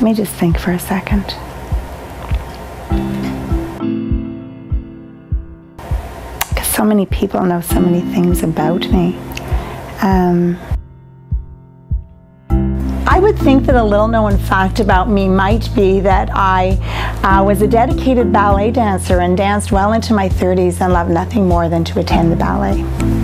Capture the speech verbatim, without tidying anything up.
Let me just think for a second. Because so many people know so many things about me. Um, I would think that a little known fact about me might be that I uh, was a dedicated ballet dancer and danced well into my thirties and loved nothing more than to attend the ballet.